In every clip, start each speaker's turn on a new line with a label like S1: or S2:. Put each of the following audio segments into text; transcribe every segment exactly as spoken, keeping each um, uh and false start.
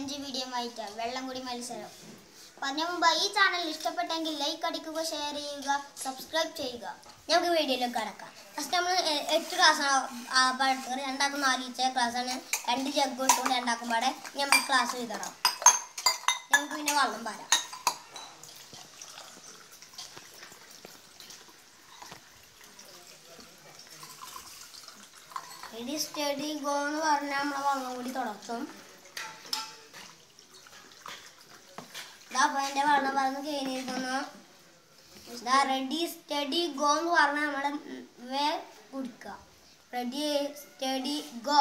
S1: Challenge video ആയിട്ട് വെള്ളം കൂടി മത്സരം. അതിനു മുമ്പ് ഈ ചാനൽ ഇഷ്ടപ്പെട്ടെങ്കിൽ ലൈക്ക് അടിക്കുക, ഷെയർ ചെയ്യുക, സബ്സ്ക്രൈബ് ചെയ്യുക.
S2: നമുക്ക് വീഡിയോയിലേക്ക് കടക്കാം. ഫസ്റ്റ് നമ്മൾ എട്ട് ക്ലാസ്സാണ് രണ്ടാക്കും നാല് ക്ലാസ്സാണ്. രണ്ട് ജഗ് ഇട്ടുകൊണ്ട് രണ്ടാക്കും പാടെ നമുക്ക് ക്ലാസ് എഴുതണം. നമുക്ക് പിന്നെ വെള്ളം പാരാം. റെഡി സ്റ്റഡി ഗോ എന്ന് പറഞ്ഞാൽ നമ്മളെ വെള്ളം കൂടി തുടക്കും. അപ്പൊ എൻ്റെ വെള്ളം പറഞ്ഞ് കഴിഞ്ഞിരിക്കുന്നു. റെഡി സ്റ്റഡി ഗോ എന്ന് പറഞ്ഞാൽ നമ്മളെ വേ കുടിക്കുക. Ready steady go.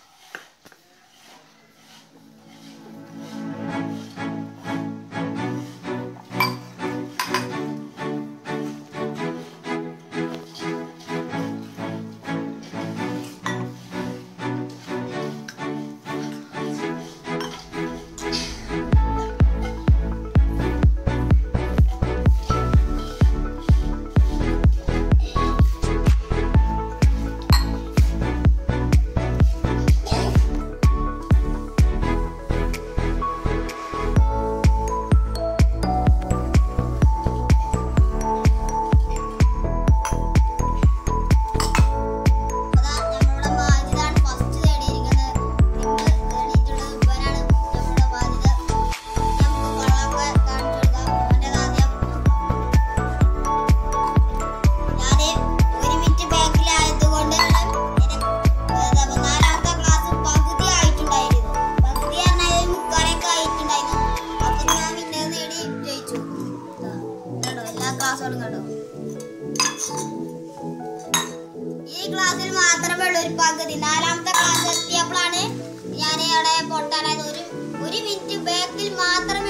S2: ഈ ക്ലാസ്സിൽ മാത്രമേ ഉള്ളൂ ഒരു പകുതി. നാലാമത്തെ ക്ലാസ് എത്തിയപ്പോഴാണ് ഞാൻ അവിടെ പൊട്ടാനായത്. ഒരു ഒരു മിനിറ്റ് ബാക്കിൽ മാത്രം